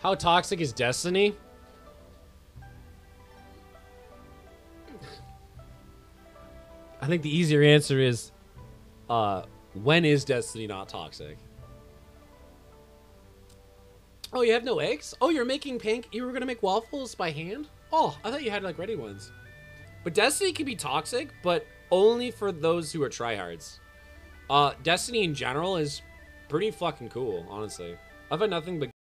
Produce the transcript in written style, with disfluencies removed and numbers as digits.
How toxic is Destiny? I think the easier answer is, when is Destiny not toxic? Oh, you have no eggs? Oh, you're making you were gonna make waffles by hand? Oh, I thought you had like ready ones. But Destiny can be toxic, but only for those who are tryhards. Destiny in general is pretty fucking cool, honestly. I've had nothing but